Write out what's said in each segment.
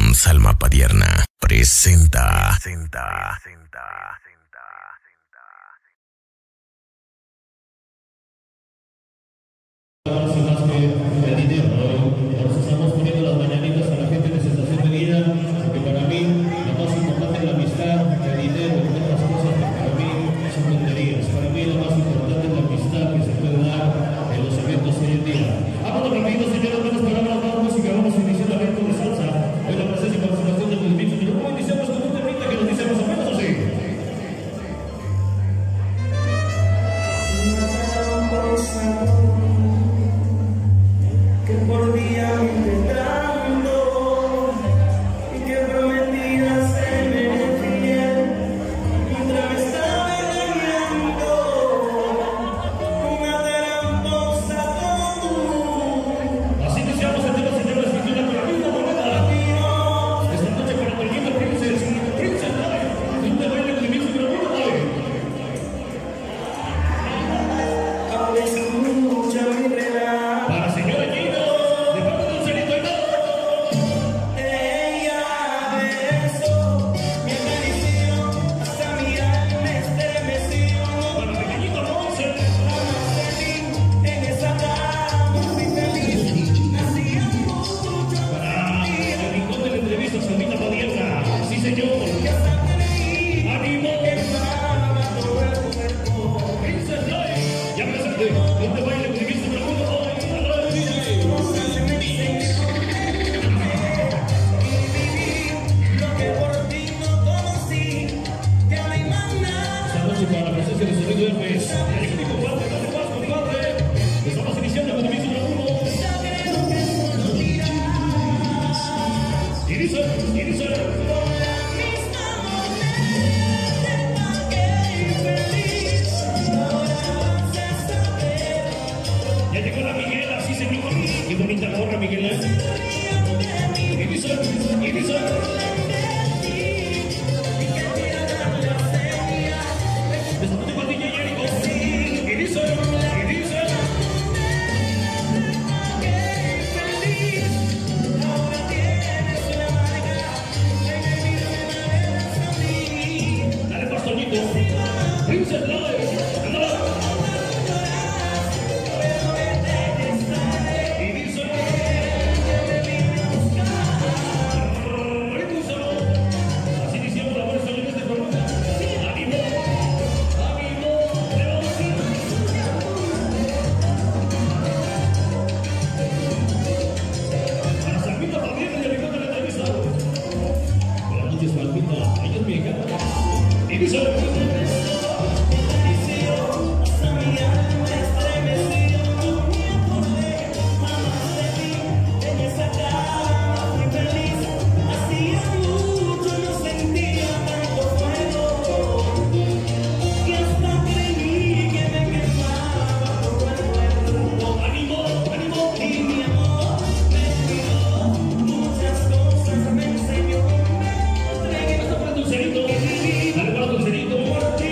Salma Padierna presenta. Más que el dinero, ¿no? Nos estamos poniendo las mañanitas a la gente de Sensación de Vida, porque para mí lo más importante es la amistad, el dinero y otras cosas que para mí son tonterías. Para mí lo más importante es la amistad que se puede dar en los eventos hoy en día. Vámonos rápido, señores, menos palabras, más música, vamos a iniciar el evento de salsa. Hoy la presencia y participación de los mismos, pero ¿cómo iniciamos con un temita que nos dice más o menos así? Que por día intentando y que prometía serme fiel mientras me estaba engañando una tramposa como tú. Así iniciamos el tema, señores, y con la misma moneda. Esta noche para el Niño Princess Live, un baile con el mismo Gravino Live. Ahora escucha mi relato. Para señora Gino, de parte del Cerito y todo. Ella besó mi acarició, hasta mi alma estremeció. Para pequeñito Monse. En esa cama fui feliz, hacía mucho Para el rincón de la entrevista, Salmita Padierna. Sí, señor. que hasta creí ¡Ánimo! que estaba todo el cuerpo. Princess Live. Ya presente, este baile con el mismo Gravino hoy. A la de DJ. Lo que por ti no conocí, que a mi maná. Esta noche para la presencia de Sonido Hermes. Ya llegó mi compadre, dale más, compadre. Estamos iniciando con el mismo Gravino. Y dice. Ya llegó la Miguela, sí señor. Qué bonita gorra, Miguela. Y dice. Esta noche para DJ Jericho. Y dice. Dale, pastorito. Princess Live. Y dice. Así iniciamos la buena salida de este programa. ¡Ánimo! Para Salmita Padierna y el rincón de la entrevista. Buenas noches, Salmita. Ella es mi hija. Y dice. ¡Ánimo! Dale para Dulcerito.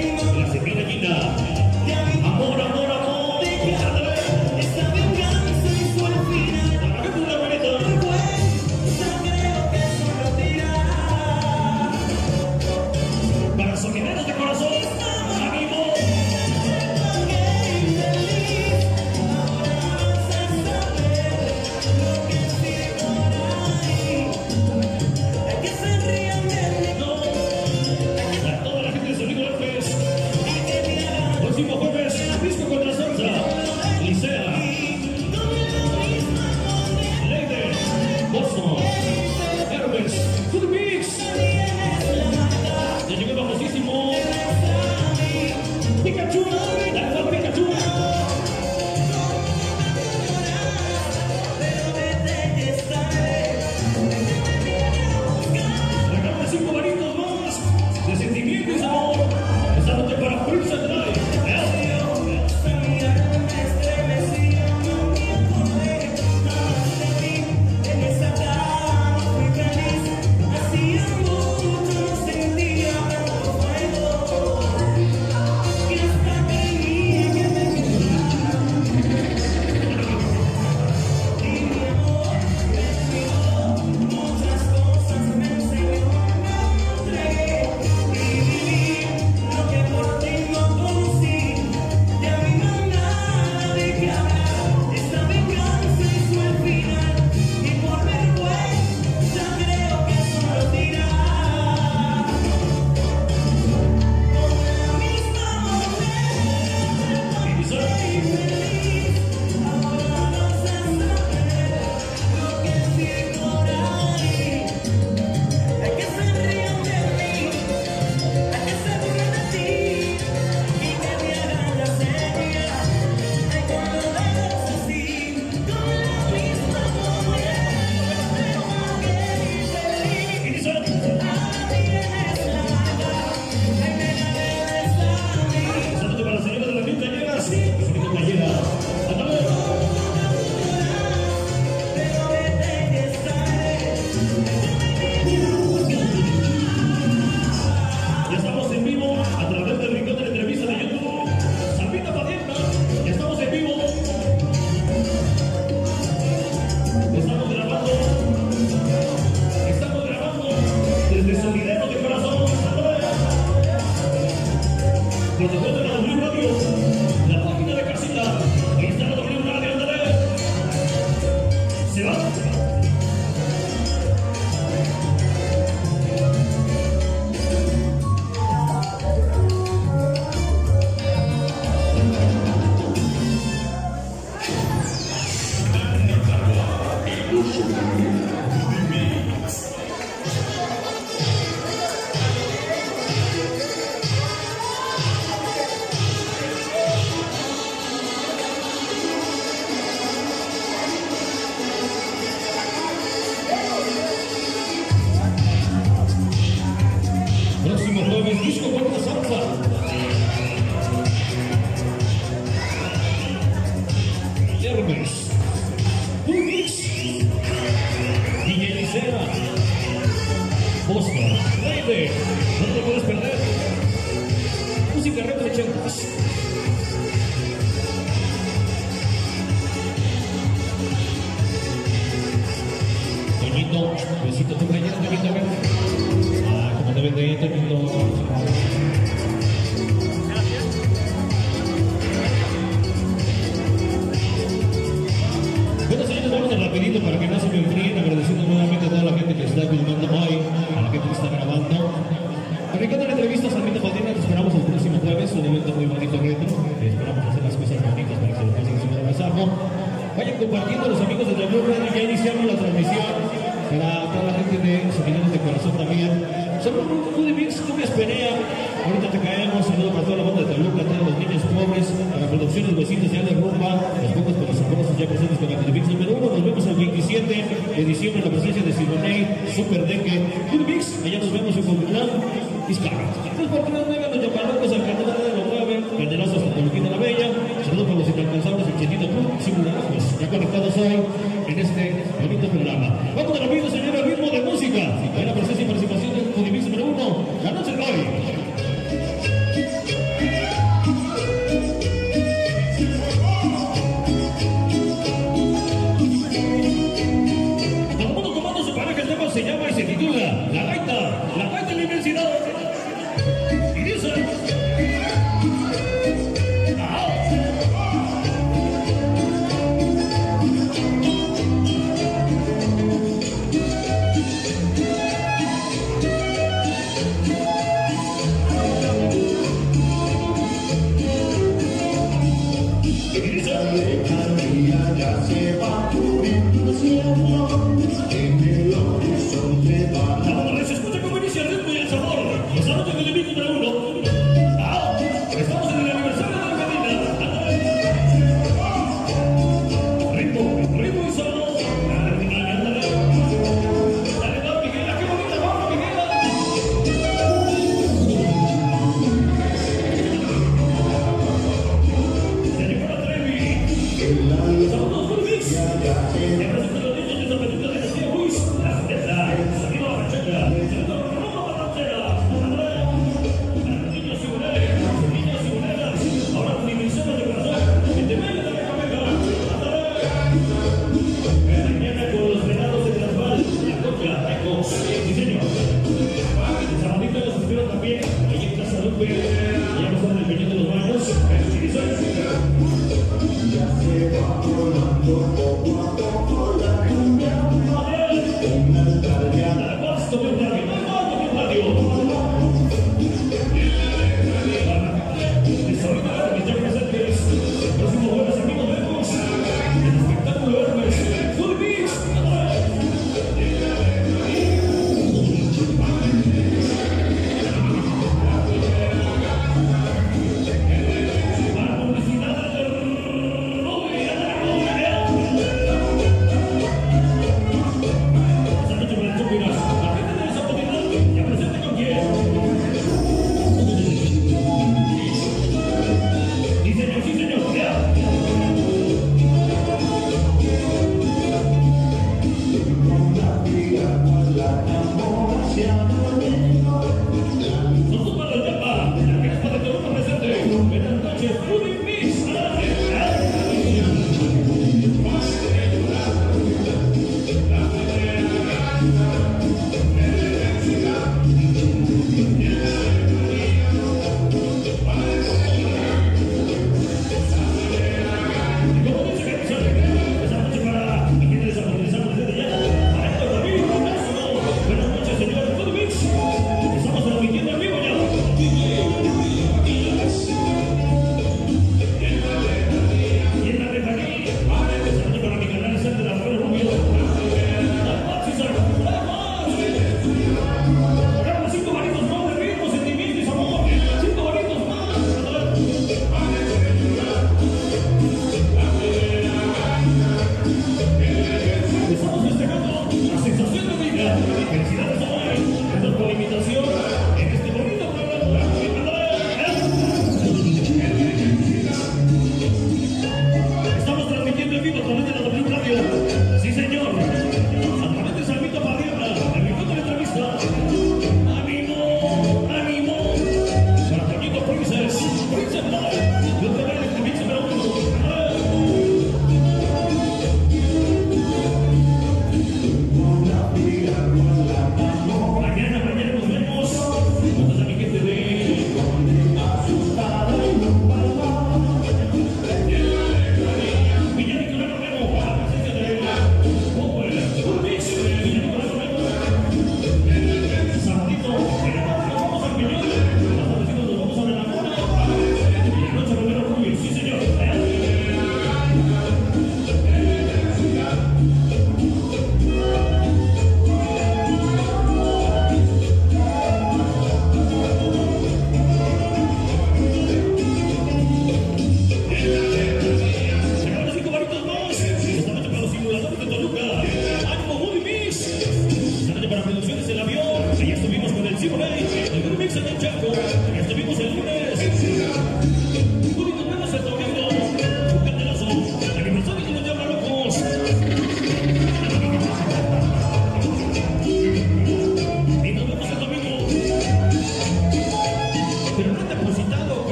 Próximo jueves, disco con la salsa. Hermes, Pulmix, DJ Licea, Boston, Baby, no te puedes perder. Música retro 80s. Toñito, besito tu relleno, Toñito, ven. Ah, como te ven de ahí, Toñito. Bueno, señores, vamos rapidito para que no se me enfríen, agradeciendo nuevamente a toda la gente que está filmando hoy, a la gente que está grabando. Dedicando la entrevista a Salmito Padilla, te esperamos el próximo jueves, un evento muy bonito retro. Esperamos hacer las cosas bonitas para que lo pasen sin abrazo. Vayan compartiendo los amigos de W Radio, ya iniciamos la transmisión para toda la gente de Seguidores de Corazón también. Saludos, Judy Mix, Cubias Penea. Ahorita te caemos, saludos para toda la banda de Toluca, todos los niños pobres, para Producciones Besitos ya de Rumba, los pocos pero sabrosos ya presentes con la Judy Mix número 1. Nos vemos el 27 de diciembre en la presencia de Simonei, Super Deque, Judy Mix. Allá nos vemos en Comutlán, Izcarra. 3x3 Doña Palocos, al canal de los 9, Candelazos hasta Toluquita la Bella. Saludos para los inalcanzables, el Chetito Club, Simulacros, ya conectados hoy en este bonito programa. Vamos a lo mismo, señores, ritmo de música. Hay la presencia y participación del Judy Mix número 1, la noche de hoy. Se llama y se titula La Gaita de la Inmensidad. Y dice... Ya se va cubriendo el cielo, en el horizonte va la...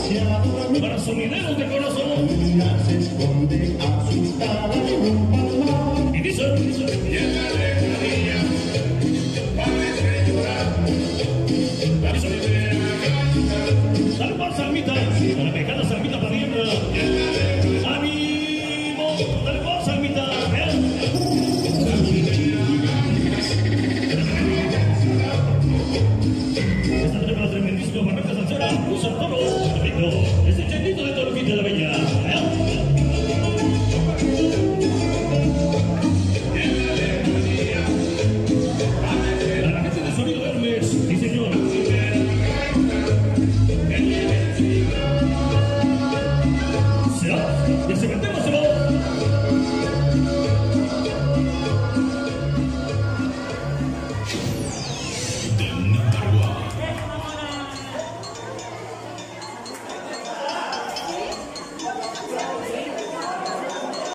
Para sonideros de corazón. Una se esconde asustada en un palmar. Y dice, Llena de carilla, parece llorar. La soltera canta, salva Salmita, a la pecada Salmita Padierna. ¡Ánimo! ¡Salva Salmita! Esta tremenda tremendísima barranca salsera, usa todo, perfecto.